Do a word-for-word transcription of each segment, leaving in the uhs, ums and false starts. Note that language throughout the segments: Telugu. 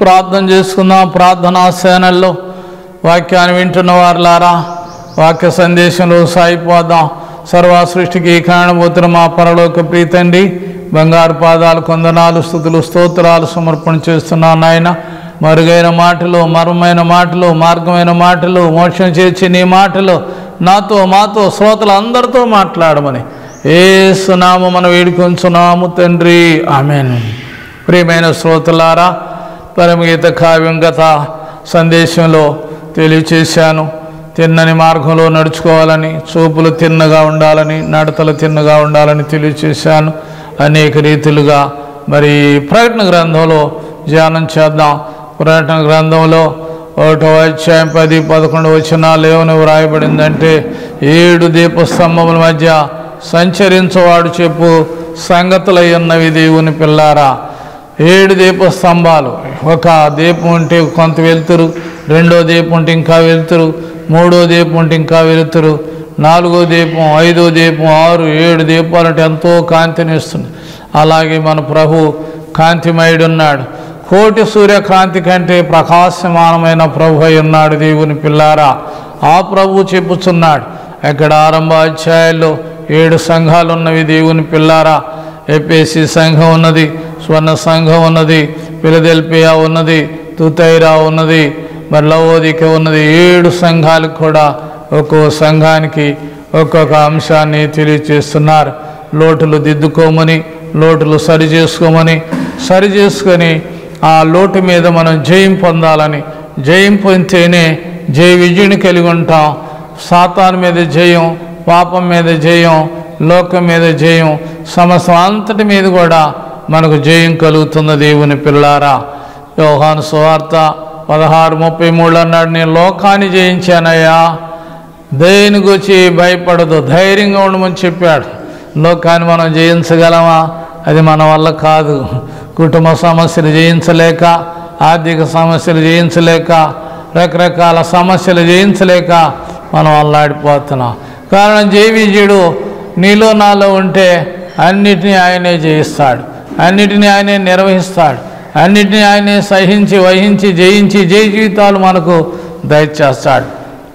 ప్రార్థన చేసుకుందాం. ప్రార్థనా సేనల్లో వాక్యాన్ని వింటున్న వారులారా, వాక్య సందేశంలో సాగిపోదాం. సర్వ సృష్టికి కారణభూతులు మా పరలోక ప్రీతండి, బంగారు పాదాలు కొందనాలు స్తుతులు స్తోత్రాలు సమర్పణ చేస్తున్నాను నాయన. మరుగైన మాటలు, మర్మమైన మాటలు, మార్గమైన మాటలు, మోక్షం చేర్చి నీ మాటలు నాతో మాతో శ్రోతలందరితో మాట్లాడమని యేసు నామమున వేడుకొంచున్నాము తండ్రి, ఆమేన్. ప్రియమైన శ్రోతలారా, పరమగీత కావ్యం గత సందేశంలో తెలియచేశాను. తిన్నని మార్గంలో నడుచుకోవాలని, చూపులు తిన్నగా ఉండాలని, నడతలు తిన్నగా ఉండాలని తెలియచేశాను. అనేక రీతిలుగా మరి ప్రకటన గ్రంథంలో ధ్యానం చేద్దాం. ప్రకటన గ్రంథంలో ఒకటో అధ్యాయం పది పదకొండు వచనాలు ఏమని వ్రాయబడిందంటే, ఏడు దీపస్తంభముల మధ్య సంచరించేవాడు చెప్పు సంగతులై ఉన్నవి దేవుని పిల్లారా. ఏడు దీపస్తంభాలు, ఒక దీపం ఉంటే కొంత వెలుతురు, రెండో దీపం ఉంటే ఇంకా వెలుతురు, మూడో దీపం ఉంటే ఇంకా వెలుతురు, నాలుగో దీపం, ఐదో దీపం, ఆరు ఏడు దీపాలు అంటే ఎంతో కాంతినిస్తుంది. అలాగే మన ప్రభు కాంతిమయుడు ఉన్నాడు. కోటి సూర్యకాంతి కంటే ప్రకాశమానమైన ప్రభు అయి ఉన్నాడు దేవుని పిల్లారా. ఆ ప్రభు చెప్పుచున్నాడు, ఇక్కడ ఆరంభ అధ్యాయాల్లో ఏడు సంఘాలు ఉన్నవి దేవుని పిల్లారా. ఎఫెసీ సంఘం ఉన్నది, స్వర్ణ సంఘం ఉన్నది, ఫిలదెల్ఫియా ఉన్నది, తుతైరా ఉన్నది, మరి లవోదిక ఉన్నది. ఏడు సంఘాలకు కూడా ఒక్కో సంఘానికి ఒక్కొక్క అంశాన్ని తెలియచేస్తున్నారు. లోటులు దిద్దుకోమని, లోటులు సరి చేసుకోమని, సరి చేసుకొని ఆ లోటు మీద మనం జయం పొందాలని, జయం పొందితేనే జయ విజయుని కలిగి ఉంటాం. సాతాను మీద జయం, పాపం మీద జయం, లోకం మీద జయం, సమస్తం అంతటి మీద కూడా మనకు జయం కలుగుతుంది దేవుని పిల్లారా. యోహాను సువార్త పదహారు ముప్పై మూడు అన్నాడు, నేను లోకాన్ని జయించానయ్యా, దేని గురించి భయపడదు, ధైర్యంగా ఉండమని చెప్పాడు. లోకాన్ని మనం జయించగలమా? అది మన వల్ల కాదు. కుటుంబ సమస్యలు జయించలేక, ఆర్థిక సమస్యలు జయించలేక, రకరకాల సమస్యలు జయించలేక మనం అల్లాడిపోతున్నాం. కారణం జయ విజయుడు నీలో నాలో ఉంటే అన్నిటినీ ఆయనే జయిస్తాడు, అన్నిటినీ ఆయనే నిర్వహిస్తాడు, అన్నిటినీ ఆయనే సహించి వహించి జయించి జయ జీవితాలు మనకు దయచేస్తాడు.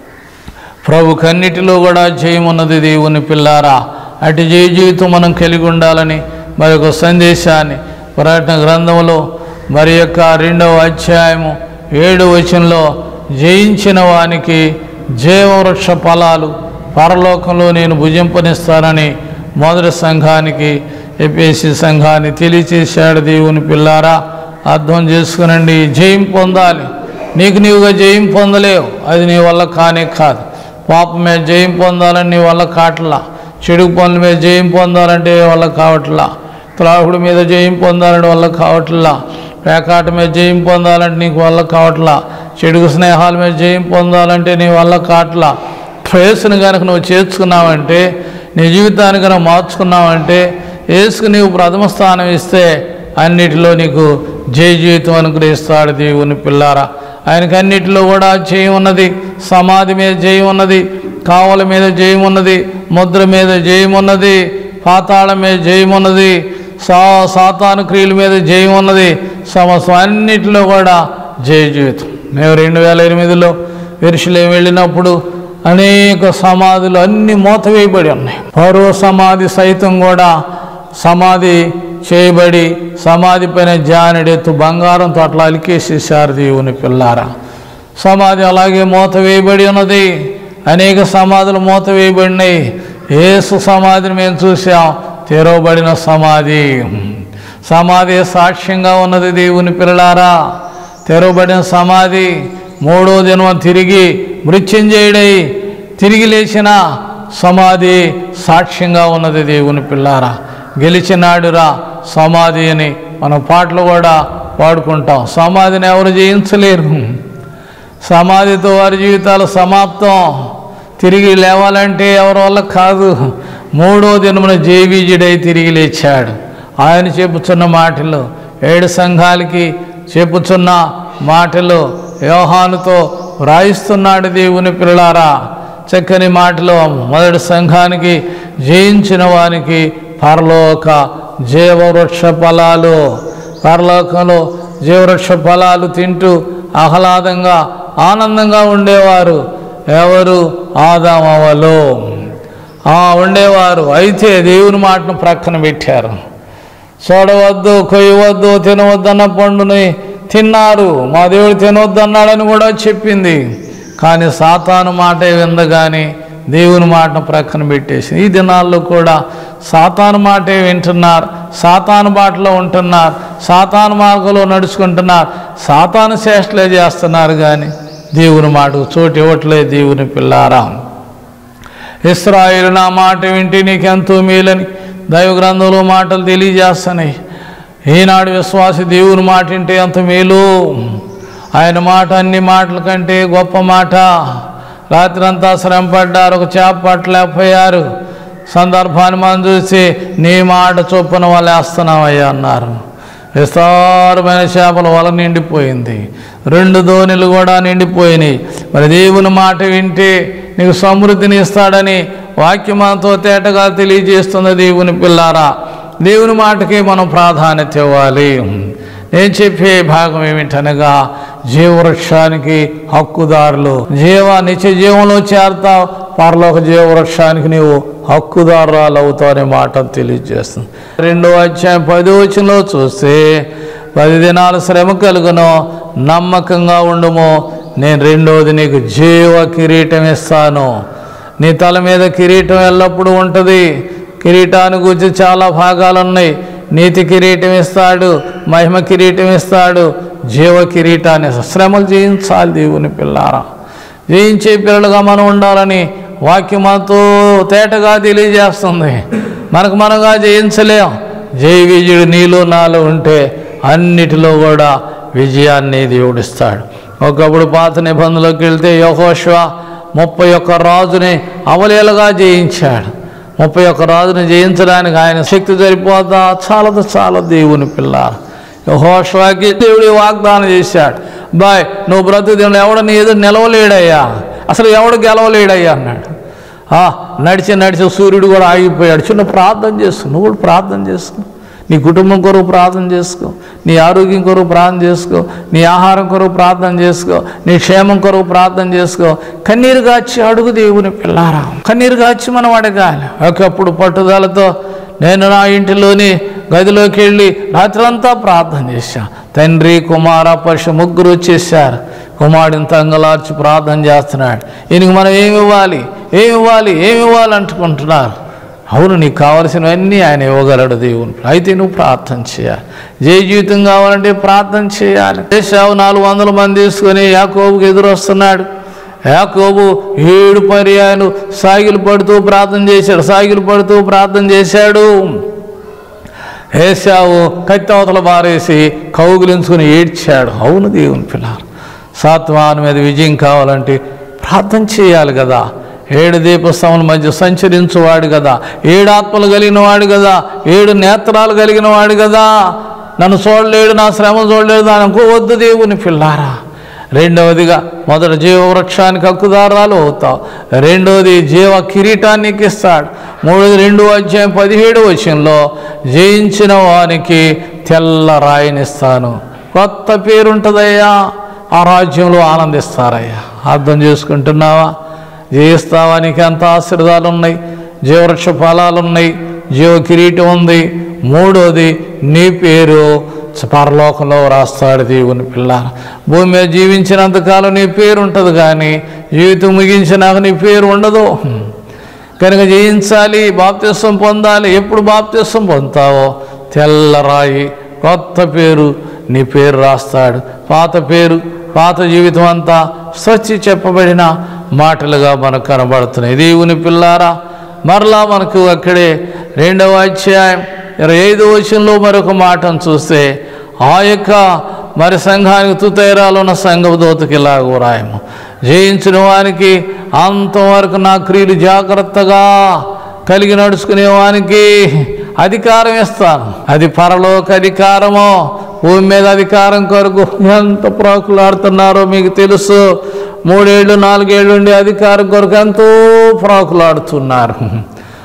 ప్రభుకు అన్నిటిలో కూడా జయం ఉన్నది దేవుని పిల్లారా. అటు జయ జీవితం మనం కలిగి ఉండాలని మరొక సందేశాన్ని ప్రకటన గ్రంథంలో మరి యొక్క రెండవ అధ్యాయము ఏడవ వచనంలో, జయించిన వానికి జీవవృక్ష ఫలాలు పరలోకంలో నేను భుజింపనిస్తానని మొదటి సంఘానికి, ఎఫెసీ సంఘాన్ని తెలియచేశాడు దేవుని పిల్లారా. అర్థం చేసుకునండి, జయం పొందాలి. నీకు నీవుగా జయం పొందలేవు, అది నీ వల్ల కానే కాదు. పాపం మీద జయం పొందాలని నీ వల్ల కావట్లా, చెడు పనుల మీద జయం పొందాలంటే వల్ల కావట్లా, త్రాగుడు మీద జయం పొందాలంటే వల్ల కావట్లా, పేకాట మీద జయం పొందాలంటే నీకు వల్ల కావట్లా, చెడు స్నేహాల మీద జయం పొందాలంటే నీ వల్ల కావట్లా. యేసుని కనుక నువ్వు చేర్చుకున్నావంటే, నీ జీవితాన్ని కనుక మార్చుకున్నావంటే, యేసుకు నీవు ప్రథమ స్థానం ఇస్తే అన్నిటిలో నీకు జయ జీవితం అనుగ్రహిస్తాడు దేవుని పిల్లారా. ఆయనకు అన్నిటిలో కూడా జయం ఉన్నది. సమాధి మీద జయం ఉన్నది, కావల మీద జయం ఉన్నది, ముద్ర మీద జయం ఉన్నది, పాతాళం మీద జయం ఉన్నది, సా సాతాను క్రియల మీద జయం ఉన్నది. సమస్తం అన్నిటిలో కూడా జయ జీవితం. మేము రెండు వేల ఎనిమిదిలో యెరూషలేము వెళ్ళినప్పుడు అనేక సమాధులు అన్ని మూతవేయబడి ఉన్నాయి. పరో సమాధి సైతం కూడా సమాధి చేయబడి సమాధి పైన జానెడెత్తు బంగారంతో అట్లా అలికేసేసారు దేవుని పిల్లారా. సమాధి అలాగే మూత వేయబడి ఉన్నది. అనేక సమాధులు మూత వేయబడినాయి. యేసు సమాధిని మేము చూసాం, తెరవబడిన సమాధి. సమాధి సాక్ష్యంగా ఉన్నది దేవుని పిల్లారా. తెరవబడిన సమాధి మూడో దినం తిరిగి మృత్యుంజయుడై తిరిగి లేచిన సమాధి సాక్ష్యంగా ఉన్నది దేవుని పిల్లారా. గెలిచినాడురా సమాధి అని మనం పాటలు కూడా పాడుకుంటాం. సమాధిని ఎవరు జయించలేరు. సమాధితో వారి జీవితాలు సమాప్తం. తిరిగి లేవాలంటే ఎవరి వల్ల కాదు. మూడో దినమున జయవిజయుడై తిరిగి లేచాడు. ఆయన చెప్పుచున్న మాటలు, ఏడు సంఘాలకి చెప్పుచున్న మాటలు యోహానుతో వ్రాయిస్తున్నాడు దేవుని పిల్లారా. చక్కని మాటలు, మొదటి సంఘానికి జయించిన వానికి పరలోక జీవవృక్ష ఫలాలు, పరలోకంలో జీవవృక్ష ఫలాలు తింటూ ఆహ్లాదంగా ఆనందంగా ఉండేవారు ఎవరు? ఆదాము అవ్వలు ఉండేవారు. అయితే దేవుని మాటను ప్రక్కన పెట్టారు. చూడవద్దు, కొయ్యవద్దు, తినవద్దన్న పండుని తిన్నారు. మా దేవుడు తినవద్దన్నాడని కూడా చెప్పింది. కానీ సాతాను మాట విందగాని దేవుని మాటను ప్రక్కన పెట్టేసి ఈ దినాల్లో కూడా సాతాను మాటే వింటున్నారు, సాతాను బాటలో ఉంటున్నారు, సాతాను మార్గంలో నడుచుకుంటున్నారు, సాతాను చేష్టలే చేస్తున్నారు. కానీ దేవుని మాటకు చోటు ఇవ్వట్లేదు. దేవుని పిల్లారా, ఇశ్రాయేలు నా మాట వింటే నీకెంతో మేలని దైవ గ్రంథంలో మాటలు తెలియజేస్తున్నాయి. ఈనాడు విశ్వాసి దేవుని మాట వింటే ఎంత మేలు. ఆయన మాట అన్ని మాటల కంటే గొప్ప మాట. రాత్రి అంతా శ్రమ పడ్డారు, ఒక చేప పట్టలేకపోయారు. సందర్భాన్ని మనం చూసి నీ మాట చొప్పున వాళ్ళు వేస్తున్నామయ్యా అన్నారు. విస్తారమైన చేపల వల నిండిపోయింది, రెండు ధోనిలు కూడా నిండిపోయినాయి. మరి దేవుని మాట వింటే నీకు సమృద్ధిని ఇస్తాడని వాక్యమంతో తేటగా తెలియజేస్తుంది. దేవుని పిల్లారా, దేవుని మాటకి మనం ప్రాధాన్యత ఇవ్వాలి. నేను చెప్పే భాగం ఏమిటనగా జీవవృక్షానికి హక్కుదారులు. జీవ నిత్య జీవంలో చేరతావు, పరలోక జీవవృక్షానికి నీవు హక్కుదారురాలు అవుతావు అనే మాట తెలియజేస్తుంది. రెండో అధ్యాయం పదో వచనంలో చూస్తే, పది దినాలు శ్రమ కలుగును, నమ్మకంగా ఉండుము, నేను రెండోది నీకు జీవ కిరీటం ఇస్తాను. నీ తల మీద కిరీటం ఎల్లప్పుడూ ఉంటుంది. కిరీటాన్ని గురించి చాలా భాగాలు ఉన్నాయి. నీతి కిరీటం ఇస్తాడు, మహిమ కిరీటం ఇస్తాడు, జీవ కిరీటాన్ని. శ్రమలు జయించాలి దేవుని పిల్లారా. జయించే పిల్లలుగా మనం ఉండాలని వాక్యమంతో తేటగా తెలియజేస్తుంది. మనకు మనగా జయించలేం. జయ విజయుడు నీలో నాలో ఉంటే అన్నిటిలో కూడా విజయాన్ని దేవుడిస్తాడు. ఒకప్పుడు పాత నిబంధనలోకి వెళ్తే యెహోషువ ముప్పై ఒక్క రాజుని అవలీలగా జయించాడు. ముప్పై ఒక్క రాజుని జయించడానికి ఆయన శక్తి సరిపోతా? చాలదు చాలా దేవుని పిల్ల. యెహోషువకి దేవుడు వాగ్దానం చేశాడు, బాయ్ నువ్వు బ్రతుకు దేవుడు ఎవడు నీ ఎదురు నిలవలేడయ్యా, అసలు ఎవడు గెలవలేడయ్యా అన్నాడు. నడిచి నడిచి సూర్యుడు కూడా ఆగిపోయాడు. చిన్న ప్రార్థన చేసుకో, నువ్వు కూడా ప్రార్థన చేసుకో. నీ కుటుంబం కొరకు ప్రార్థన చేసుకో, నీ ఆరోగ్యం కొరకు ప్రార్థన చేసుకో, నీ ఆహారం కొరకు ప్రార్థన చేసుకో, నీ క్షేమం కొరకు ప్రార్థన చేసుకో. కన్నీరు గాచి అడుగు దేవుని పిల్లారా, కన్నీరు గాచి మనం అడగాలి. ఒకప్పుడు పట్టుదలతో నేను నా ఇంటిలోని గదిలోకి వెళ్ళి రాత్రంతా ప్రార్థన చేశా. తండ్రి కుమార పరశు ముగ్గురు వచ్చేసారు. కుమారుడిని తంగలార్చి ప్రార్థన చేస్తున్నాడు. ఈయనకి మనం ఏమి ఇవ్వాలి ఏమి ఇవ్వాలి ఏమి ఇవ్వాలి అంటుకుంటున్నారు. అవును, నీకు కావలసినవన్నీ ఆయన ఇవ్వగలడు దేవుని. అయితే నువ్వు ప్రార్థన చేయాలి. జయ జీవితం కావాలంటే ప్రార్థన చేయాలి. ఏశావు నాలుగు వందల మంది తీసుకొని యాకోబుకి ఎదురు వస్తున్నాడు. యాకోబు ఏడు పర్యాయాలు సాగిలు పడుతూ ప్రార్థన చేశాడు సాగిలు పడుతూ ప్రార్థన చేశాడు. ఏశావు కత్తి అవతల బారేసి కౌగులించుకుని ఏడ్చాడు. అవును దేవుని పిల్లలు, సాత్వాన్ మీద విజయం కావాలంటే ప్రార్థన చేయాలి కదా. ఏడు దీపస్తంభాల మధ్య సంచరించువాడు కదా, ఏడు ఆత్మలు కలిగిన వాడు కదా, ఏడు నేత్రాలు కలిగిన వాడు కదా. నన్ను చూడలేడు, నా శ్రమ చూడలేడు దాని అనుకోవద్దు దేవుని పిల్లారా. రెండవదిగా మొదట జీవవృక్షానికి హక్కుదారాలు అవుతావు. రెండవది జీవ కిరీటానికి ఇస్తాడు. మూడవది రెండో అధ్యాయం పదిహేడు వచనంలో జయించిన వానికి తెల్ల రాయినిస్తాను. కొత్త పేరుంటుందయ్యా, ఆ రాజ్యంలో ఆనందిస్తారయ్యా. అర్థం చేసుకుంటున్నావా? జయిస్తావా? నీకు ఎంత ఆశీర్వాదాలు ఉన్నాయి, జీవవృక్ష ఫలాలు ఉన్నాయి, జీవ కిరీటం ఉంది. మూడోది నీ పేరు పరలోకంలో రాస్తాడు దేవుని పిల్ల. భూమి మీద జీవించినంతకాలం నీ పేరు ఉంటుంది, కానీ జీవితం ముగించినాక నీ పేరు ఉండదు. కనుక జయించాలి, బాప్తిస్వం పొందాలి. ఎప్పుడు బాప్తిస్వం పొందుతావో తెల్లరాయి కొత్త పేరు నీ పేరు రాస్తాడు. పాత పేరు పాత జీవితం అంతా స్వచ్ఛ చెప్పబడిన మాటలుగా మనకు కనబడుతున్నాయి. దేవుని పిల్లారా, మరలా మనకు అక్కడే రెండవ అధ్యాయం ఇరవై ఐదు వచనంలో మరొక మాటను చూస్తే, ఆ యొక్క మరి సంఘానికి తుతైరాలో ఉన్న సంఘపు దూతకి ఇలాగూ రాయము, జయించిన వానికి అంతవరకు నా క్రియలు జాగ్రత్తగా కలిగి నడుచుకునే వానికి అధికారం ఇస్తాను. అది పరలోక అధికారమో, భూమి మీద అధికారం కొరకు ఎంత ప్రాకులాడుతున్నారో మీకు తెలుసు. మూడేళ్ళు నాలుగేళ్ళు ఉండే అధికారం కొరకు ఎంతో ప్రాకులాడుతున్నారు.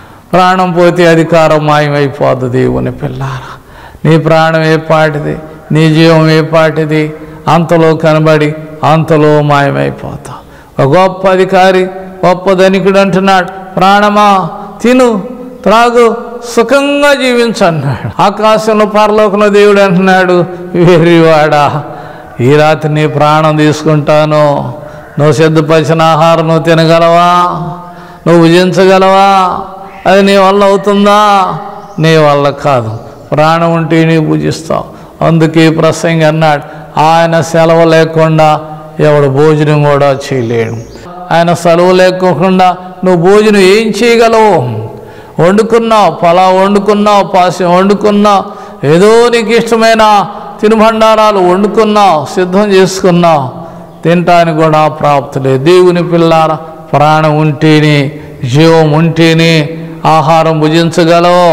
ప్రాణం పోతే అధికారం మాయమైపోద్ది. దేవుని పిల్లారా, నీ ప్రాణం ఏ పాటిది, నీ జీవం ఏ పాటిది, అంతలో కనబడి అంతలో మాయమైపోతావు. ఒక గొప్ప అధికారి, గొప్ప ధనికుడు అంటున్నాడు, ప్రాణమా తిను త్రాగు సుఖంగా జీవించన్నాడు. ఆకాశంలో పరలోకంలో దేవుడు అంటున్నాడు, వెర్రివాడా, ఈ రాత్రి నీ ప్రాణం తీసుకుంటాను. నువ్వు సిద్ధపరిచిన ఆహారం నువ్వు తినగలవా? నువ్వు భుజించగలవా? అది నీ వల్ల అవుతుందా? నీ వల్ల కాదు. ప్రాణం ఉంటే నీవు భుజిస్తావు. అందుకే ప్రసంగి అన్నాడు, ఆయన సెలవు లేకుండా ఎవడు భోజనం కూడా చేయలేడు. ఆయన సెలవు లేకుండా నువ్వు భోజనం ఏం చేయగలవు? వండుకున్నావు, పలావ్ వండుకున్నావు, పాశం వండుకున్నావు, ఏదో నీకు ఇష్టమైన తినుబండారాలు వండుకున్నావు, సిద్ధం చేసుకున్నావు, తినటానికి కూడా ప్రాప్తి లేదు. దేవుని పిల్లారా, ప్రాణం ఉంటేనే, జీవం ఉంటేనే ఆహారం భుజించగలవు.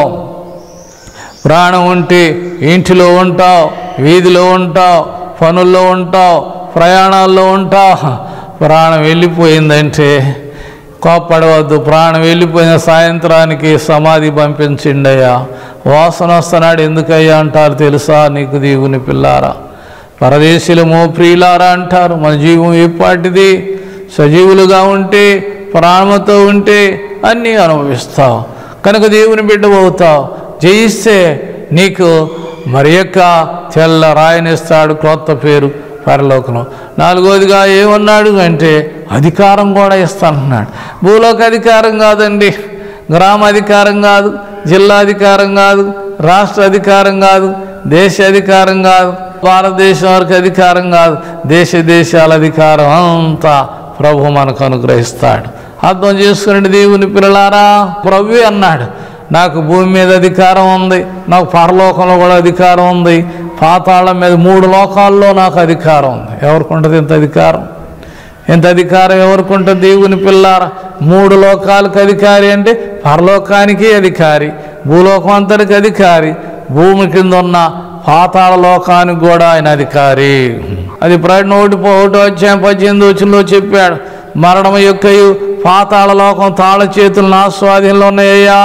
ప్రాణం ఉంటే ఇంటిలో ఉంటావు, వీధిలో ఉంటావు, పనుల్లో ఉంటావు, ప్రయాణాల్లో ఉంటావు. ప్రాణం వెళ్ళిపోయిందంటే కోప్పడవద్దు. ప్రాణం వెళ్ళిపోయిన సాయంత్రానికి సమాధి పంపించిండయ్యా, వాసన వస్తున్నాడు ఎందుకయ్యా అంటారు తెలుసా నీకు దేవుని పిల్లారా? పరదేశులమో ప్రియులారా అంటారు. మన జీవం ఏపాటిది? సజీవులుగా ఉంటే, ప్రాణంతో ఉంటే అన్నీ అనుభవిస్తావు. కనుక దేవుని బిడ్డ అవుతావు. జయిస్తే నీకు మరి యొక్క తెల్ల రాయనిస్తాడు, క్రొత్త పేరు పరలోకంలో. నాలుగోదిగా ఏమన్నాడు అంటే అధికారం కూడా ఇస్తానన్నాడు. భూలోక అధికారం కాదండి, గ్రామ అధికారం కాదు, జిల్లా అధికారం కాదు, రాష్ట్ర అధికారం కాదు, దేశ అధికారం కాదు, భారతదేశం వరకు అధికారం కాదు, దేశ దేశాల అధికారం అంతా ప్రభు మనకు అనుగ్రహిస్తాడు. అర్థం చేసుకుని దేవుని పిల్లలారా, ప్రభువే అన్నాడు, నాకు భూమి మీద అధికారం ఉంది, నాకు పరలోకంలో కూడా అధికారం ఉంది, పాతాళం మీద మూడు లోకాల్లో నాకు అధికారం ఉంది. ఎవరికి ఉంటుంది ఇంత అధికారం? ఇంత అధికారం ఎవరికి ఉంటుంది దేవుని పిల్లారా? మూడు లోకాలకు అధికారి అంటే పరలోకానికి అధికారి, భూలోకం అంతటికి అధికారి, భూమి కింద ఉన్న పాతాళ లోకానికి కూడా ఆయన అధికారి. అది ప్రకటన ఒకటి ఒకటో అధ్యాయం పద్దెనిమిది వచనంలో చెప్పాడు, మరణం యొక్కయు పాతాళ లోకం తాళ చేతులు నా స్వాధీనంలో ఉన్నాయ్యా.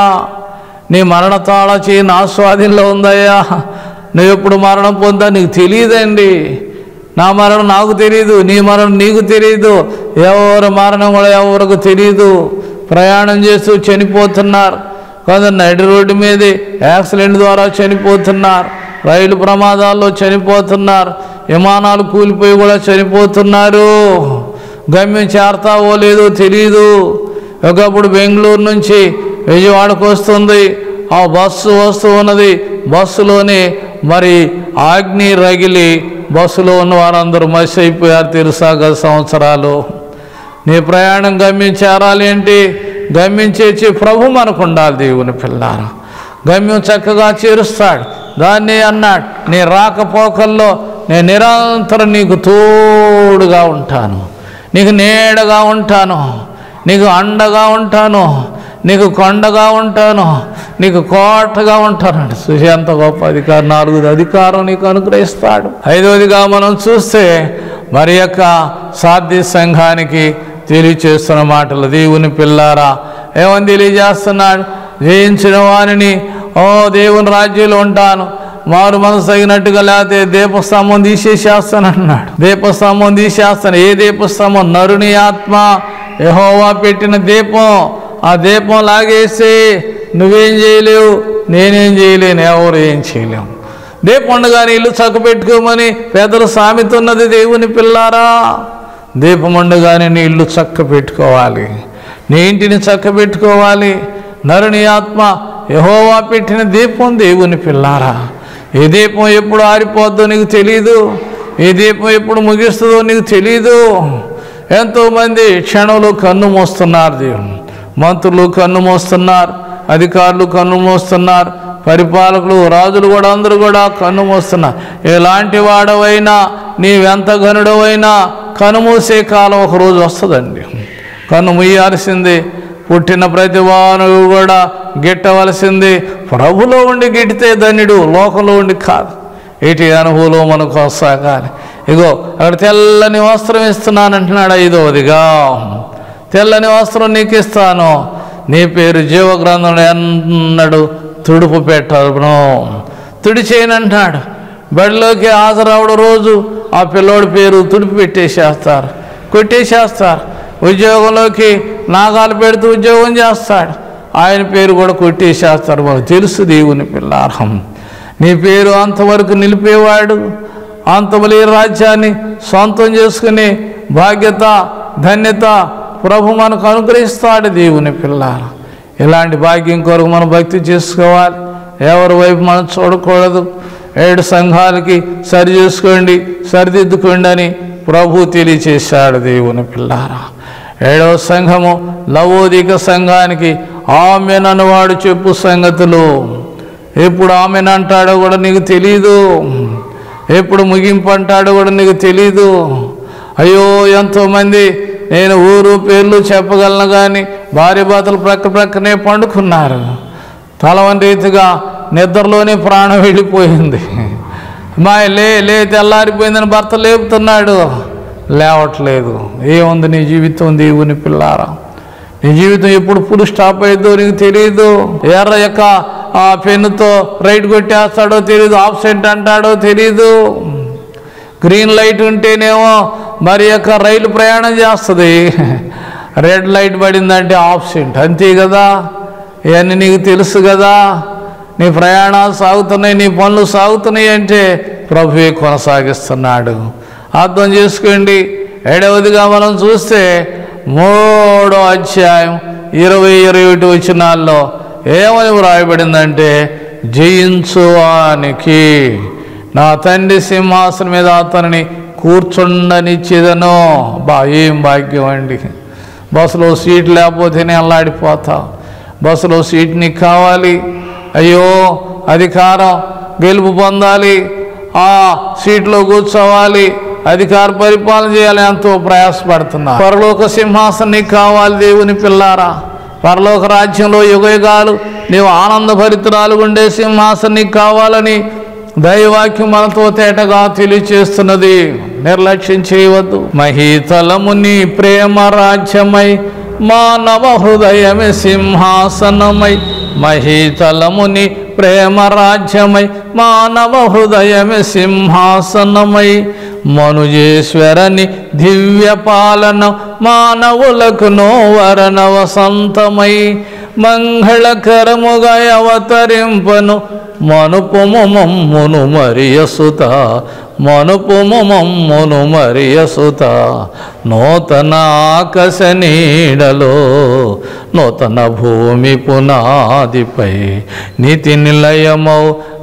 నీ మరణ తాళ చేయి నా స్వాధీనంలో ఉందయ్యా. నువ్వు ఎప్పుడు మరణం పొందా నీకు తెలియదండి. నా మరణం నాకు తెలియదు, నీ మరణం నీకు తెలియదు, ఎవరి మరణం కూడా ఎవరికి తెలియదు. ప్రయాణం చేస్తూ చనిపోతున్నారు, కొందరు నడి రోడ్డు మీదే యాక్సిడెంట్ ద్వారా చనిపోతున్నారు, రైలు ప్రమాదాల్లో చనిపోతున్నారు, విమానాలు కూలిపోయి కూడా చనిపోతున్నారు. గమ్యం చేరతావో లేదో తెలియదు. ఒకప్పుడు బెంగళూరు నుంచి విజయవాడకు వస్తుంది, ఆ బస్సు వస్తూ ఉన్నది, బస్సులోనే మరి అగ్ని రగిలి బస్సులో ఉన్న వారందరూ మసి అయిపోయారు తెలుసా గత సంవత్సరాలు. నీ ప్రయాణం గమ్యం చేరాలి అంటే గమ్యం చేర్చి ప్రభు మనకు ఉండాలి దేవుని పిల్లారా. గమ్యం చక్కగా చేరుస్తాడు. దాన్ని అన్నాడు, నీ రాకపోకల్లో నేను నిరంతరం నీకు తోడుగా ఉంటాను, నీకు నీడగా ఉంటాను, నీకు అండగా ఉంటాను, నీకు కొండగా ఉంటాను, నీకు కోటగా ఉంటానండి. చూసి ఎంత గొప్ప అధికారం. నాలుగోది అధికారం నీకు అనుగ్రహిస్తాడు. ఐదవదిగా మనం చూస్తే మరి యొక్క సాధ్య సంఘానికి తెలియచేస్తున్న మాటలు, దేవుని పిల్లారా ఏమని తెలియజేస్తున్నాడు? జయించిన వారిని ఓ దేవుని రాజ్యంలో ఉంటాను, మారు మనసు తగినట్టుగా లేకపోతే దీపస్తంభం తీసేసేస్తాను అన్నాడు. దీపస్తంభం తీసేస్తాను. ఏ దీపస్తంభం? నరుని ఆత్మ యెహోవా పెట్టిన దీపం. ఆ దీపం లాగేసి నువ్వేం చేయలేవు, నేనేం చేయలేను, ఎవరు ఏం చేయలేము. దీపం ఉండగానే ఇల్లు చక్క పెట్టుకోమని పెద్దల సామెత ఉన్నది దేవుని పిల్లారా. దీపం ఉండగానే నీ ఇల్లు చక్క పెట్టుకోవాలి, నీ ఇంటిని చక్క పెట్టుకోవాలి. నరుని ఆత్మ యెహోవా పెట్టిన దీపం దేవుని పిల్లారా. ఏ దీపం ఎప్పుడు ఆరిపోద్దో నీకు తెలీదు, ఏ దీపం ఎప్పుడు ముగిస్తుందో నీకు తెలీదు. ఎంతోమంది క్షణంలో కన్ను మోస్తున్నారు. దేవుని మంత్రులు కన్ను మోస్తున్నారు, అధికారులు కన్ను మోస్తున్నారు, పరిపాలకులు రాజులు కూడా అందరూ కూడా కన్ను మోస్తున్నారు. ఎలాంటి వాడవైనా నీవెంత ఘనుడవైనా కన్ను మూసే కాలం ఒకరోజు వస్తుందండి. కన్ను ముయ్యాల్సింది. పుట్టిన ప్రతి వానువు కూడా గిట్టవలసింది. ప్రభులో ఉండి గిట్టితే ధన్యుడు, లోకంలో ఉండి కాదు. ఇటు అనుభవంలో మనకు వస్తాగాలి. ఇగో అక్కడ తెల్లని వస్త్రం ఇస్తున్నానంటున్నాడు. ఐదవదిగా తెల్లని వస్త్రం నీకు ఇస్తాను, నీ పేరు జీవగ్రంథంలో ఎన్నడు తుడుపు పెట్టను, తుడిచేయనంటున్నాడు. బడిలోకి హాజరవడం రోజు ఆ పిల్లోడి పేరు తుడిపి పెట్టేసేస్తారు, కొట్టేసేస్తారు. ఉద్యోగంలోకి నాగాలు పెడుతూ ఉద్యోగం చేస్తాడు, ఆయన పేరు కూడా కొట్టేసేస్తారు. మాకు తెలుసు దేవుని పిల్లారం, నీ పేరు అంతవరకు నిలిపేవాడు, అంతమలే రాజ్యాన్ని సొంతం చేసుకునే బాధ్యత ధన్యత ప్రభు మనకు అనుగ్రహిస్తాడు. దేవుని పిల్లారా, ఇలాంటి భాగ్యం కొరకు మనం భక్తి చేసుకోవాలి. ఎవరి వైపు మనం చూడకూడదు. ఏడు సంఘాలకి సరి చేసుకోండి, సరిదిద్దుకోండి అని ప్రభు తెలియచేశాడు. దేవుని పిల్లారా, ఏడవ సంఘము లవోదిక సంఘానికి ఆమెన్ అన్నవాడు చెప్పు సంగతులు. ఎప్పుడు ఆమెన్ అంటాడో కూడా నీకు తెలీదు, ఎప్పుడు ముగింపు అంటాడో కూడా నీకు తెలీదు. అయ్యో, ఎంతోమంది నేను ఊరు పేర్లు చెప్పగలను కానీ భార్య భర్తలు ప్రక్క ప్రక్కనే పండుకున్నారు. తలవని రీతిగా నిద్రలోనే ప్రాణం వెళ్ళిపోయింది. మా లే లే తెల్లారిపోయిందని భర్త లేపుతున్నాడు, లేవట్లేదు. ఏముంది నీ జీవితం? దేవుని పిల్లారా, నీ జీవితం ఎప్పుడు ఫుల్ స్టాప్ అయ్యిద్దో నీకు తెలియదు. ఎర్ర యొక్క ఆ పెన్నుతో రైట్ కొట్టేస్తాడో తెలియదు, ఆబ్సెంట్ అంటాడో తెలీదు. గ్రీన్ లైట్ ఉంటేనేమో మరి యొక్క రైలు ప్రయాణం చేస్తుంది, రెడ్ లైట్ పడిందంటే ఆబ్సెంట్, అంతే కదా. ఇవన్నీ నీకు తెలుసు కదా. నీ ప్రయాణాలు సాగుతున్నాయి, నీ పనులు సాగుతున్నాయి అంటే ప్రభువే కొనసాగిస్తున్నాడు. అర్థం చేసుకోండి. ఏడవదిగా మనం చూస్తే మూడో అధ్యాయం ఇరవై ఇరవై ఒకటి వచనాల్లో ఏమని వ్రాయబడిందంటే, జయించువానికి నా తండ్రి సింహాసనం మీద అతనిని కూర్చుండనిచ్చేదను. బా ఏం భాగ్యం అండి. బస్సులో సీట్ లేకపోతేనే అల్లాడిపోతావు. బస్సులో సీట్ నీకు కావాలి. అయ్యో, అధికారం గెలుపు పొందాలి, ఆ సీట్లో కూర్చోవాలి, అధికార పరిపాలన చేయాలి, ఎంతో ప్రయాసపడుతున్నా. పరలోక సింహాసనం నీకు కావాలి. దేవుని పిల్లారా, పరలోక రాజ్యంలో యుగయుగాలు నీవు ఆనందభరితురాలు ఉండే సింహాసనం నీకు కావాలని దైవవాక్యం మనతో తేటగా తెలియచేస్తున్నది. నిర్లక్ష్యం చేయవద్దు. మహీతలముని ప్రేమ రాజ్యమై మానవ హృదయమే సింహాసనమై, మహీతలముని ప్రేమ రాజ్యమై మానవ హృదయమే సింహాసనమై, మనుజేశ్వరని దివ్య పాలన మానవులకు నోవరణ వసంతమై, మంగళకరముగా అవతరింపను మనుపుము మమ్మును మరియసుత, మనుపుము మమ్మును మరియసుత. నూతన ఆకాశ నీడలో నూతన భూమి పునాదిపై నీతి నిలయమౌ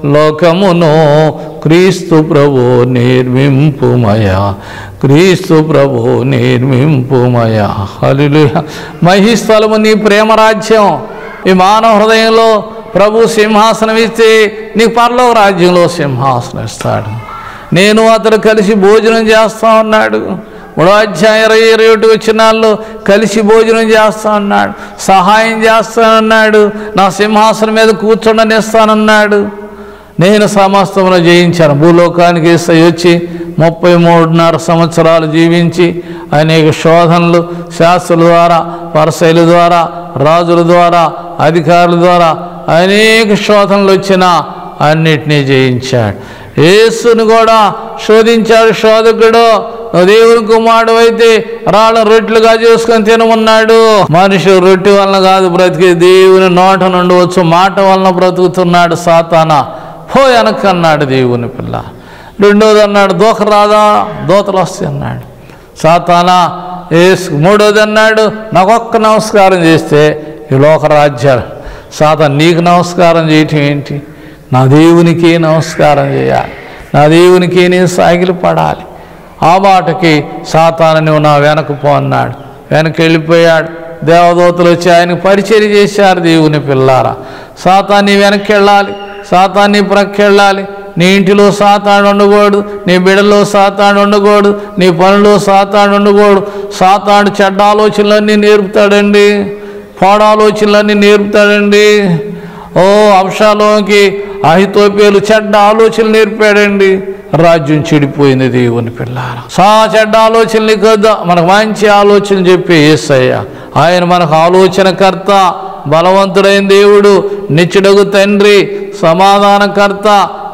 లోకమును క్రీస్తు ప్రభు నిర్మింపుమయా, క్రీస్తు ప్రభు నిర్మింపుమయా. హల్లెలూయా. మహిస్థలము నీ ప్రేమరాజ్యం. ఈ మానవ హృదయంలో ప్రభు సింహాసనం ఇస్తే నీకు పరలోక రాజ్యంలో సింహాసనం ఇస్తాడు. నేను అతడు కలిసి భోజనం చేస్తా ఉన్నాడు. మూడో అధ్యాయం ఇరవై ఇరవై ఒకటి వచనాల్లో కలిసి భోజనం చేస్తా ఉన్నాడు, సహాయం చేస్తానన్నాడు, నా సింహాసనం మీద కూర్చోండనిస్తానన్నాడు. నేను సమస్తమును జయించాను. భూలోకానికి యేసయ్య వచ్చి ముప్పై మూడున్నర సంవత్సరాలు జీవించి అనేక శోధనలు శాస్త్రుల ద్వారా, పరిసయ్యుల ద్వారా, రాజుల ద్వారా, అధికారుల ద్వారా అనేక శోధనలు వచ్చినా అన్నిటినీ జయించాడు. యేసును కూడా శోధించాడు శోధకుడు. దేవుని కుమారుడు అయితే రాళ్ళ రొట్టెలుగా చేసుకొని తినమన్నాడు. మనిషి రొట్టె వలన కాదు బ్రతికే, దేవుని నోట నుండి వచ్చు మాట వలన బ్రతుకుతున్నాడు. సాతానా పో వెనకన్నాడు దేవుని పిల్ల. రెండోది అన్నాడు, దూక రాదా, దూతలు వస్తాయి అన్నాడు. సాతానా యేసు. మూడోది అన్నాడు, నాకొక్క నమస్కారం చేస్తే ఈ లోకరాజ్యాలు. సాతాను నీకు నమస్కారం చేయటం ఏంటి? నా దేవునికి నమస్కారం చేయాలి, నా దేవునికి నేను సాగిలి పడాలి. ఆ మాటకి సాతాను నువ్వు నా వెనక పో అన్నాడు. వెనక్కి వెళ్ళిపోయాడు. దేవదూతలు వచ్చి ఆయనకు పరిచర్య చేశారు. దేవుని పిల్లారా, సాతాన్ని వెనక్కి వెళ్ళాలి, సాతాన్ని ప్రక్క వెళ్ళాలి. నీ ఇంటిలో సాతాను ఉండకూడదు, నీ బిడ్డలో సాతాను ఉండకూడదు, నీ పనుల్లో సాతాను ఉండకూడదు. సాతాను చెడ్డ ఆలోచనలన్నీ నేర్పుతాడండి, పాడాలోచనలన్నీ నేర్పుతాడండి. ఓ అబ్షాలోకి అహితోపేలు చెడ్డ ఆలోచనలు నేర్పాడండి. రాజ్యం చెడిపోయింది. దేవుని పిల్లారా, సా చెడ్డ ఆలోచనలు కదా, మనకు మంచి ఆలోచనలు చెప్పే యేసయ్య. ఆయన మనకు ఆలోచనకర్త, బలవంతుడైన దేవుడు, నిత్యుడగు తండ్రి, సమాధానకర్త.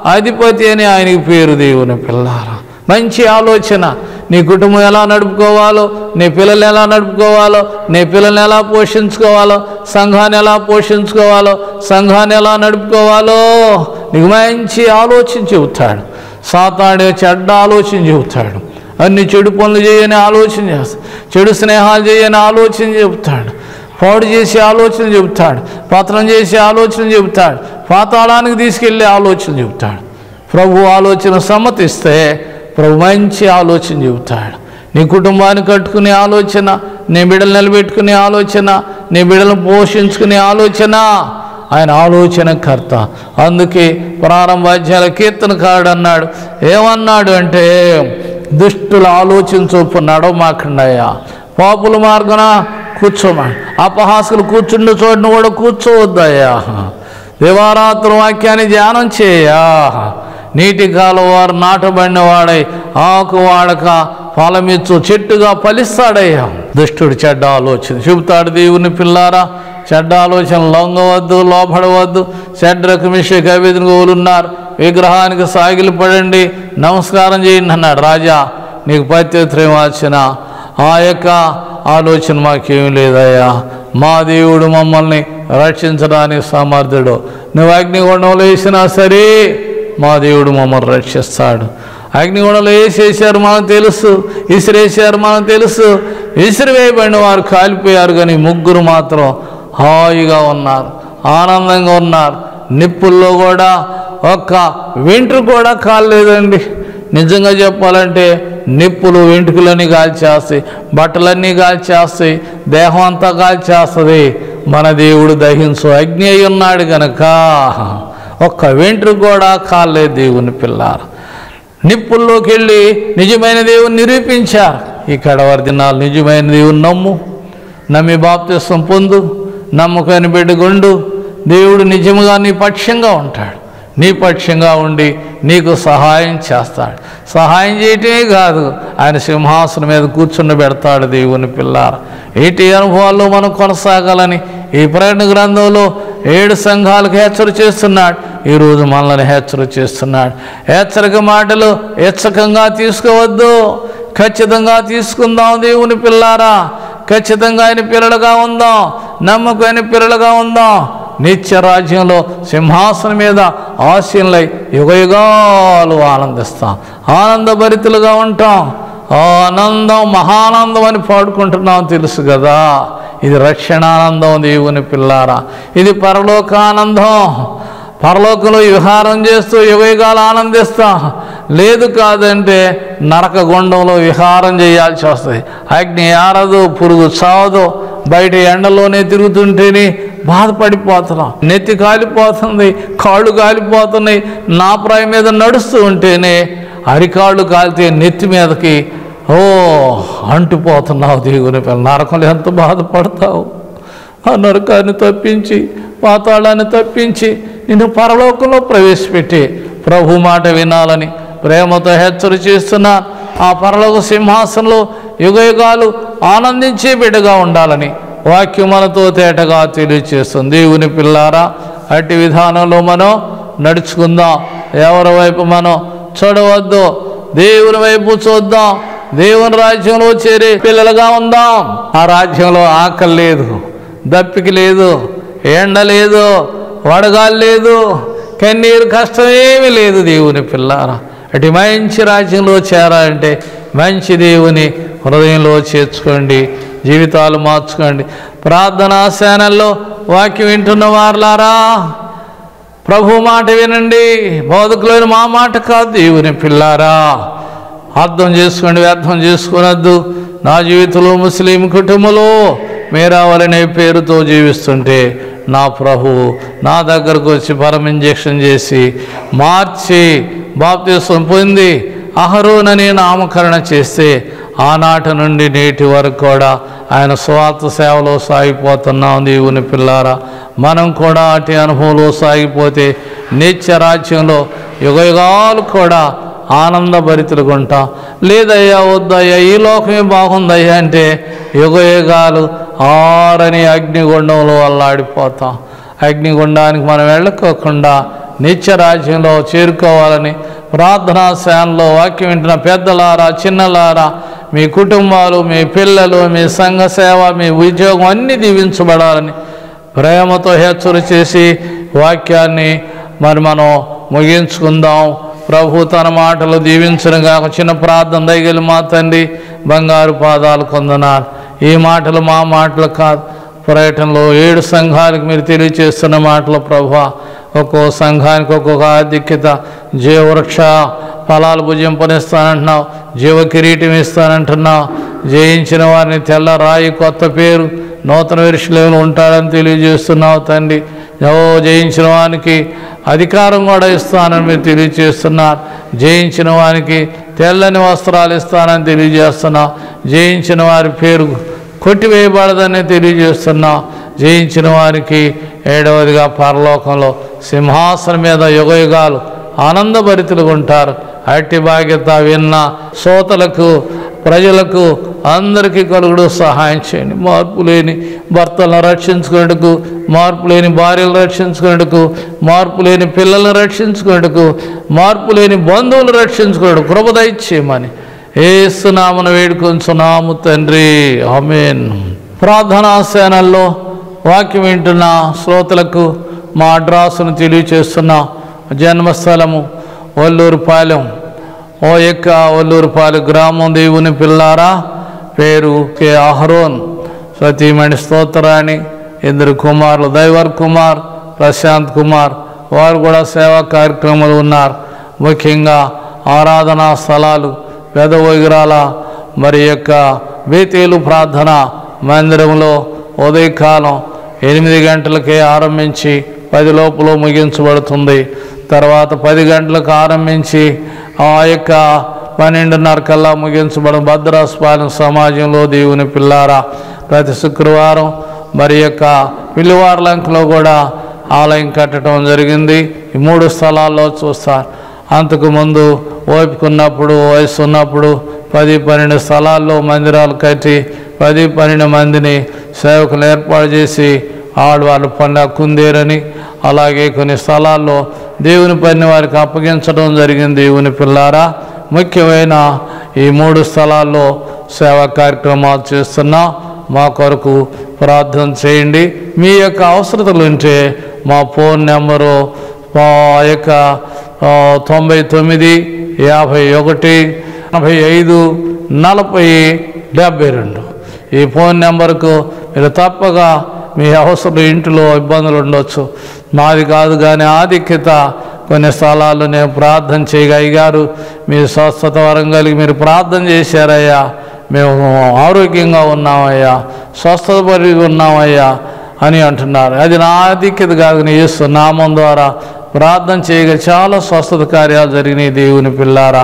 అధిపతి అని ఆయనకి పేరు. దేవుని పిల్లారా, మంచి ఆలోచన. నీ కుటుంబం ఎలా నడుపుకోవాలో, నీ పిల్లల్ని ఎలా నడుపుకోవాలో, నీ పిల్లల్ని ఎలా పోషించుకోవాలో, సంఘాన్ని ఎలా పోషించుకోవాలో, సంఘాన్ని ఎలా నడుపుకోవాలో నీకు మంచి ఆలోచన చెబుతాడు. సాతాడే చెడ్డ ఆలోచన చెబుతాడు. అన్ని చెడు పనులు చేయని ఆలోచన చేస్తాడు. చెడు స్నేహాలు చేయని ఆలోచన చెబుతాడు. పాడు చేసే ఆలోచన చెబుతాడు. పతనం చేసే ఆలోచన చెబుతాడు. పాతాళానికి తీసుకెళ్ళే ఆలోచన చెబుతాడు. ప్రభు ఆలోచన సమ్మతిస్తే ప్రభు మంచి ఆలోచన చెబుతాడు. నీ కుటుంబాన్ని కట్టుకునే ఆలోచన, నీ బిడ్డలు నిలబెట్టుకునే ఆలోచన, నీ బిడ్డలను పోషించుకునే ఆలోచన ఆయన ఆలోచనకర్త. అందుకే ప్రారంభాధ్యాయుల కీర్తనకారుడు అన్నాడు, ఏమన్నాడు అంటే, దుష్టుల ఆలోచన చొప్పున నడవమాకండయ్యా, పాపుల మార్గన కూర్చోమా, అపహాసులు కూర్చుండే చోటును కూడా కూర్చోవద్దయ్యా, దివారాత్రుల వాక్యాన్ని ధ్యానం చేయా, నీటి కాలం వారు నాటబడిన వాడై ఆకు వాడక ఫలమిచ్చు చెట్టుగా ఫలిస్తాడయ్యా. దుష్టుడు చెడ్డ ఆలోచన చెబుతాడు. దేవుని పిల్లారా, చెడ్డ ఆలోచన లొంగవద్దు, లోపడవద్దు. షడ్రకు మిషకు అబేద్నెగోలు ఉన్నారు, విగ్రహానికి సాగిలి పడండి, నమస్కారం చేయండి అన్నాడు. రాజా, నీకు ప్రత్యుత్తరం వచ్చిన ఆ యొక్క ఆలోచన మాకేమీ లేదయ్యా, మా దేవుడు మమ్మల్ని రక్షించడానికి సమర్థుడు. నువ్వు అగ్నిగుండంలో వేసినా సరే మా దేవుడు మమ్మల్ని రక్షిస్తాడు. అగ్నిగుండంలో వేసేసారు మనకు తెలుసు, విసిరేసారు మనకు తెలుసు. విసిరివేయబడిన వారు కాలిపోయారు, కానీ ముగ్గురు మాత్రం హాయిగా ఉన్నారు, ఆనందంగా ఉన్నారు. నిప్పుల్లో కూడా ఒక్క వెంట్రుక కూడా కాలేదండి. నిజంగా చెప్పాలంటే నిప్పులు వెంట్రుకలన్నీ కాల్చేస్తాయి, బట్టలన్నీ కాల్చేస్తాయి, దేహం అంతా కాల్చేస్తుంది. మన దేవుడు దహించు అగ్ని అయి ఉన్నాడు కనుక ఒక్క వెంట్రుక కూడా కాలేదు. దేవుని పిల్లారు, నిప్పుల్లోకి వెళ్ళి నిజమైన దేవుని నిరూపించారు. ఈ కడవరి దినాలు నిజమైన దేవుని నమ్ము, నమ్మి బాప్తిస్వం పొందు, నమ్మకాన్ని బిడ్డగొండు. దేవుడు నిజముగా నీ పక్షంగా ఉంటాడు, నీ పక్షంగా ఉండి నీకు సహాయం చేస్తాడు. సహాయం చేయటమే కాదు, ఆయన సింహాసనం మీద కూర్చుండ పెడతాడు. దేవుని పిల్లార, ఏటి అనుభవాల్లో మనం కొనసాగాలని ఈ ప్రకటన గ్రంథంలో ఏడు సంఘాలకు హెచ్చరిక చేస్తున్నాడు. ఈరోజు మనల్ని హెచ్చరిక చేస్తున్నాడు. హెచ్చరిక మాటలు హెచ్చకంగా తీసుకోవద్దు, ఖచ్చితంగా తీసుకుందాం. దేవుని పిల్లారా, ఖచ్చితంగా ఆయన పిల్లలుగా ఉందాం, నమ్మకమైన పిల్లలుగా ఉందాం. నిత్య రాజ్యంలో సింహాసనం మీద ఆశీనులై యుగయుగాలు ఆనందిస్తాం, ఆనందభరితులుగా ఉంటాం. ఆనందం మహానందం అని పాడుకుంటున్నాం, తెలుసు కదా. ఇది రక్షణానందం. దేవుని పిల్లారా, ఇది పరలోకానందం. పరలోకంలో విహారం చేస్తూ యుగయుగాలు ఆనందిస్తాం. లేదు కాదంటే నరక గుండంలో విహారం చేయాల్సి వస్తుంది. అగ్ని ఆరదు, పురుగు చావదు, బయట ఎండలోనే తిరుగుతుంటేనే బాధపడిపోతున్నాం. నెత్తి కాలిపోతుంది, కాళ్ళు కాలిపోతున్నాయి. నా ప్రాయం మీద నడుస్తూ ఉంటేనే అరికాళ్ళు కాలితే నెత్తి మీదకి ఓ అంటుపోతున్నావు. దేవుని పిల్ల, నరకంలో ఎంత బాధపడతావు. ఆ నరకాన్ని తప్పించి, పాతాళాన్ని తప్పించి నిన్ను పరలోకంలో ప్రవేశపెట్టి ప్రభు మాట వినాలని ప్రేమతో హెచ్చరిక చేస్తున్నా. ఆ పరలోక సింహాసనంలో యుగయుగాలు ఆనందించే బిడ్డగా ఉండాలని వాక్యం మనతో తేటగా తెలియచేస్తుంది. దేవుని పిల్లారా, అట్టి విధానంలో మనం నడుచుకుందాం. ఎవరి వైపు మనం చూడవద్దు, దేవుని వైపు చూద్దాం. దేవుని రాజ్యంలో చేరే పిల్లలుగా ఉందాం. ఆ రాజ్యంలో ఆకలి లేదు, దప్పిక లేదు, ఎండ లేదు, వడగాలి లేదు, కన్నీరు కష్టం ఏమీ లేదు. దేవుని పిల్లారా, అటు మంచి రాజ్యంలో చేరాలంటే మంచి దేవుని హృదయంలో చేర్చుకోండి, జీవితాలు మార్చుకోండి. ప్రార్థనా సేనల్లో వాక్యం వింటున్న వారులారా, ప్రభు మాట వినండి. బోధకులైన మా మాట కాదు. దేవుని పిల్లారా, అర్థం చేసుకోండి, వ్యర్థం చేసుకునద్దు. నా జీవితంలో ముస్లిం కుటుంబంలో మేరావలనే పేరుతో జీవిస్తుంటే నా ప్రభు నా దగ్గరకు వచ్చి పరమ ఇంజెక్షన్ చేసి మార్చి బాప్తిస్వం పొంది అహరోనని నామకరణ చేస్తే ఆనాటి నుండి నేటి వరకు కూడా ఆయన స్వార్థ సేవలో సాగిపోతున్నాం. దేవుని పిల్లారా, మనం కూడా అటు అనుభవంలో సాగిపోతే నిత్య రాజ్యంలో యుగయుగాలు కూడా ఆనందభరితులుగా ఉంటాం. లేదయ్యా, వద్దయ్యా, ఈ లోకమే బాగుందయ్యా అంటే యుగయుగాలు ఆరని అగ్నిగుండంలో అల్లాడిపోతాం. అగ్నిగుండానికి మనం వెళ్ళకోకుండా నిత్య రాజ్యంలో చేరుకోవాలని ప్రార్థనా సేనలో వాక్యం వింటున్న పెద్దలారా, చిన్నలారా, మీ కుటుంబాలు, మీ పిల్లలు, మీ సంఘ సేవ, మీ ఉద్యోగం అన్నీ దీవించబడాలని ప్రేమతో హెచ్చరిక చేసి వాక్యాన్ని మరి మనం ముగించుకుందాం. ప్రభు తన మాటలు దీవించనుగా. ఒక చిన్న ప్రార్థన. దయగలి మా తండ్రి, బంగారు పాదాలు కొందనాలు. ఈ మాటలు మా మాటలు కాదు, పర్యటనలో ఏడు సంఘాలకు మీరు తెలియచేస్తున్న మాటలు ప్రభువా. ఒక్కో సంఘానికి ఒక్కొక్క ఆధిక్యత, జీవవృక్ష ఫలాలు భుజింపనిస్తానంటున్నావు, జీవ కిరీటం ఇస్తానంటున్నావు. జయించిన వారిని తెల్ల రాయి కొత్త పేరు నూతన విరుషులేములు ఉంటారని తెలియజేస్తున్నావు తండ్రి. ఓ జయించిన వానికి అధికారం కూడా ఇస్తానని మీరు తెలియజేస్తున్నారు. జయించిన వానికి తెల్లని వస్త్రాలు ఇస్తానని తెలియజేస్తున్నావు. జయించిన వారి పేరు కొట్టివేయబడదని తెలియజేస్తున్నావు. జయించిన వారికి ఏడవదిగా పరలోకంలో సింహాసనం మీద యుగయుగాలు ఆనందభరితులుగా ఉంటారు. అట్టి బాధ్యత విన్న శ్రోతలకు, ప్రజలకు అందరికీ కలుగుడు సహాయం చేయండి. మార్పు లేని భర్తలను రక్షించుకునేందుకు, మార్పు లేని భార్యలు రక్షించుకునేందుకు, మార్పు లేని పిల్లలను రక్షించుకునేందుకు, మార్పు లేని బంధువులు రక్షించుకునేందుకు కృప దయచేయమని యేసు నామమున వేడుకొంచున్నాము తండ్రి, ఆమేన్. ప్రార్థనా సేనల్లో వాక్యం వింటున్న శ్రోతలకు మా అడ్రస్సును తెలియచేస్తున్న జన్మస్థలము ఒల్లూరుపాలెం. ఓ యొక్క ఒల్లూరుపాలెం గ్రామం. దేవుని పిల్లారా, పేరు కె అహరోన్, సతీమణి స్తోత్రాణి, ఇద్దరు కుమారులు దైవర్ కుమార్, ప్రశాంత్ కుమార్. వారు కూడా సేవా కార్యక్రమాలు ఉన్నారు. ముఖ్యంగా ఆరాధనా స్థలాలు పెదవగిరాల మరి యొక్క బేతేలు ప్రార్థన మందిరంలో ఉదయకాలం ఎనిమిది గంటలకే ఆరంభించి పది లోపల ముగించబడుతుంది. తర్వాత పది గంటలకు ఆరంభించి ఆ యొక్క పన్నెండున్నర కల్లా ముగించబడి భద్రాస్పాలెం సమాజంలో దేవుని పిల్లారా ప్రతి శుక్రవారం మరి యొక్క పిల్లివార్లంకలో కూడా ఆలయం కట్టడం జరిగింది. ఈ మూడు స్థలాల్లో చూస్తారు. అంతకుముందు ఓపికన్నప్పుడు, వయసు ఉన్నప్పుడు పది పన్నెండు స్థలాల్లో మందిరాలు కట్టి పది పన్నెండు మందిని సేవకులు ఏర్పాటు చేసి ఆడవాళ్ళు పండుగ కుందేరని అలాగే కొన్ని స్థలాల్లో దేవుని పని వారికి అప్పగించడం జరిగింది. దేవుని పిల్లారా, ముఖ్యమైన ఈ మూడు స్థలాల్లో సేవా కార్యక్రమాలు చేస్తున్నా. మా కొరకు ప్రార్థన చేయండి. మీ యొక్క అవసరతలు ఉంటే మా ఫోన్ నెంబరు మా యొక్క తొంభై తొమ్మిది యాభై ఒకటి ఎనభై ఐదు నలభై డెబ్భై రెండు ఈ ఫోన్ నెంబర్కు మీరు తప్పగా మీ అవసరం, ఇంటిలో ఇబ్బందులు ఉండొచ్చు. మాది కాదు కానీ ఆధిక్యత కొన్ని స్థలాల్లో నేను ప్రార్థన చేయగా, అయ్యగారు మీ స్వస్థత వరం కలిగి మీరు ప్రార్థన చేశారయ్యా, మేము ఆరోగ్యంగా ఉన్నామయ్యా, స్వస్థత పరిగి ఉన్నామయ్యా అని అంటున్నారు. అది నా ఆధిక్యత కాదు, నీ యేసు నామం ద్వారా ప్రార్థన చేయగా చాలా స్వస్థత కార్యాలు జరిగినాయి. దేవుని పిల్లారా,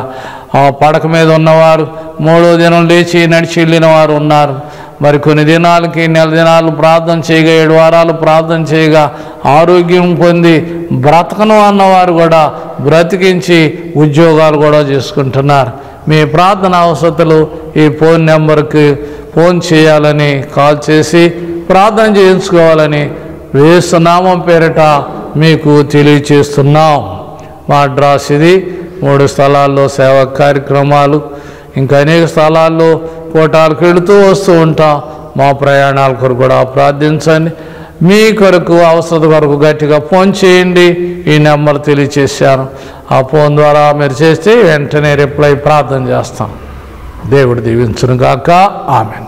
పడక మీద ఉన్నవారు మూడో దినం లేచి నడిచి వెళ్ళిన వారు ఉన్నారు. మరి కొన్ని దినాలకి నెల దినాలు ప్రార్థన చేయగా, ఏడు వారాలు ప్రార్థన చేయగా ఆరోగ్యం పొంది బ్రతకను అన్నవారు కూడా బ్రతికించి ఉద్యోగాలు కూడా చేసుకుంటున్నారు. మీ ప్రార్థన అవసరతలు ఈ ఫోన్ నెంబర్కి ఫోన్ చేయాలని, కాల్ చేసి ప్రార్థన చేయించుకోవాలని యేసు నామం పేరిట మీకు తెలియచేస్తున్నాం. మా అడ్రస్ ఇది. మూడు స్థలాల్లో సేవా కార్యక్రమాలు, ఇంకా అనేక స్థలాల్లో కోటాలకు వెళుతూ వస్తూ ఉంటాం. మా ప్రయాణాల కొరకు కూడా ప్రార్థించండి. మీ కొరకు అవసరం కొరకు గట్టిగా ఫోన్ చేయండి. ఈ నెంబర్ తెలియచేశాను. ఆ ఫోన్ ద్వారా మీరు చేస్తే వెంటనే రిప్లై ప్రార్థన చేస్తాం. దేవుడు దీవించును గాక. ఆమేన్.